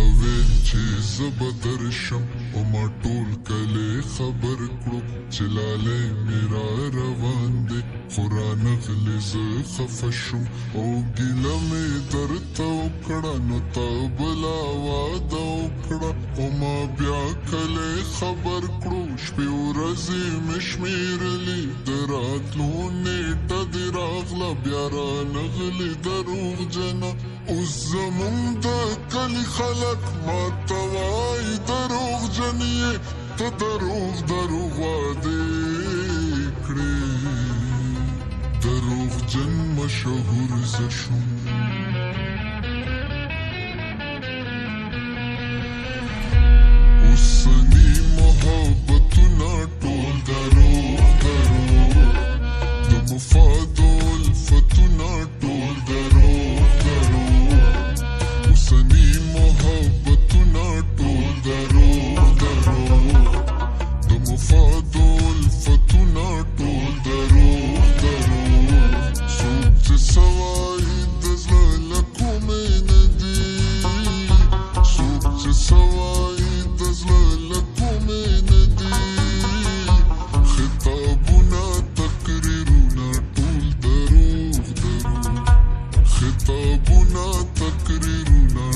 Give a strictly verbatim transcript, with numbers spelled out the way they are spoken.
ویل چې زه به درشم او ما ټول کلی خبر کړو چې لالی مې را روان دی خو رانغلې زه خفه شوم او ګیله مې درته وکړه نو تا بلا واده وکړه او ما بیا کلی خبر کړو شپې ورځې مې شمېرلې د راتلو نیټه دې راغله بیا رانغلې دروغجنه اوس زمونږ د کلي خلک ماته وایي دروغجن یې ته دروغ دروغ وعدې کړې دروغجن مشهور زه شوم اوسني محبتونه ټول دروغ دروغ د مفادو الفتونه ټول دروغ دروغ اوسني محبتونه ټول دروغ دروغ د مفادو الفتونه ټول دروغ دروغ څوک چې سوای د زړه له کومې نه دي څوک چې سوای د زړه له کومې نه دي خطابونه تقریرونه ټول دروغ دروغ خطابونه تقریرونه